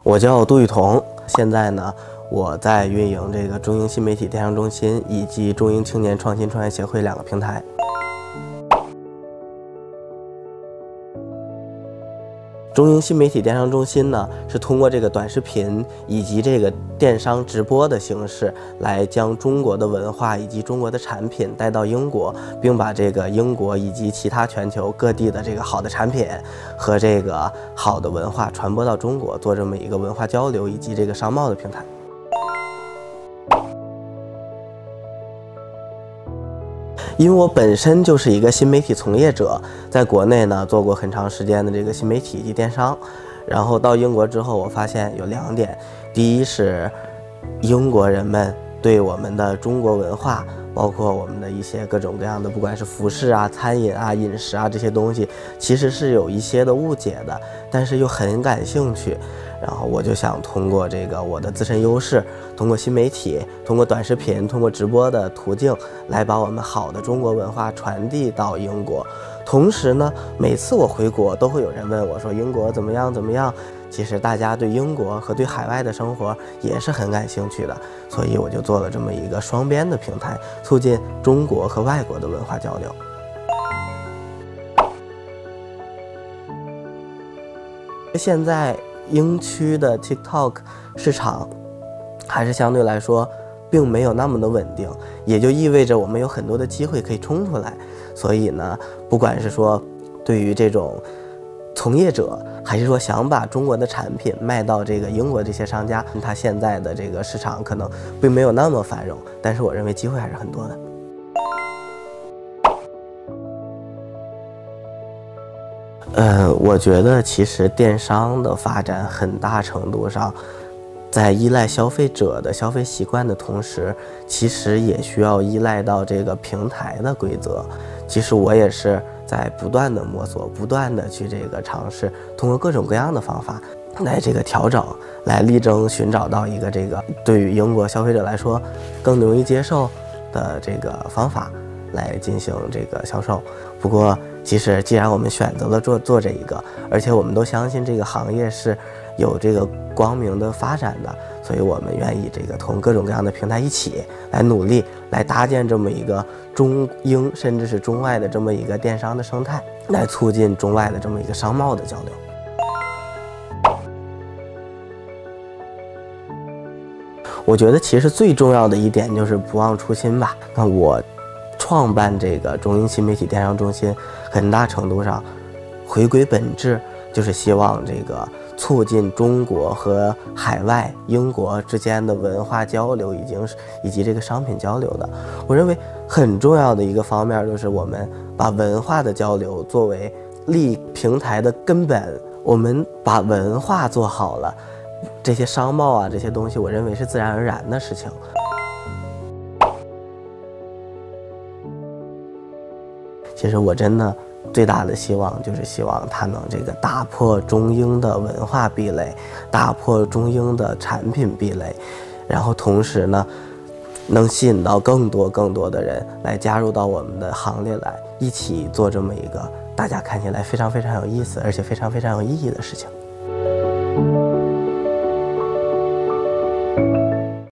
我叫杜雨桐，现在呢，我在运营这个中英新媒体电商中心以及中英青年创新创业协会2个平台。中英新媒体电商中心呢，是通过这个短视频以及这个电商直播的形式，来将中国的文化以及中国的产品带到英国，并把这个英国以及其他全球各地的这个好的产品和这个好的文化传播到中国，做这么一个文化交流以及这个商贸的平台。因为我本身就是一个新媒体从业者，在国内呢做过很长时间的这个新媒体以及电商，然后到英国之后，我发现有2点：第一是英国人们对我们的中国文化，包括我们的一些各种各样的，不管是服饰啊、餐饮啊、饮食啊这些东西，其实是有一些的误解的，但是又很感兴趣。然后我就想通过这个我的自身优势，通过新媒体，通过短视频，通过直播的途径，来把我们好的中国文化传递到英国。同时呢，每次我回国都会有人问我说英国怎么样怎么样。其实大家对英国和对海外的生活也是很感兴趣的，所以我就做了这么一个双边的平台，促进中国和外国的文化交流。现在英区的 TikTok 市场还是相对来说并没有那么的稳定，也就意味着我们有很多的机会可以冲出来。所以呢，不管是说对于这种从业者，还是说想把中国的产品卖到这个英国这些商家，他现在的这个市场可能并没有那么繁荣，但是我认为机会还是很多的。我觉得其实电商的发展很大程度上在依赖消费者的消费习惯的同时，其实也需要依赖到这个平台的规则。其实我也是在不断的摸索，不断的去这个尝试，通过各种各样的方法来这个调整，来力争寻找到一个这个对于英国消费者来说更容易接受的这个方法来进行这个销售。不过其实既然我们选择了做这一个，而且我们都相信这个行业是有这个光明的发展的，所以我们愿意这个同各种各样的平台一起来努力，来搭建这么一个中英甚至是中外的这么一个电商的生态，来促进中外的这么一个商贸的交流。我觉得其实最重要的一点就是不忘初心吧。那我创办这个中英新媒体电商中心，很大程度上回归本质，就是希望这个促进中国和海外英国之间的文化交流，以及这个商品交流的。我认为很重要的一个方面就是我们把文化的交流作为立平台的根本，我们把文化做好了，这些商贸啊这些东西，我认为是自然而然的事情。其实我真的最大的希望就是希望它能这个打破中英的文化壁垒，打破中英的产品壁垒，然后同时呢，能吸引到更多的人来加入到我们的行列来，一起做这么一个大家看起来非常有意思，而且非常有意义的事情。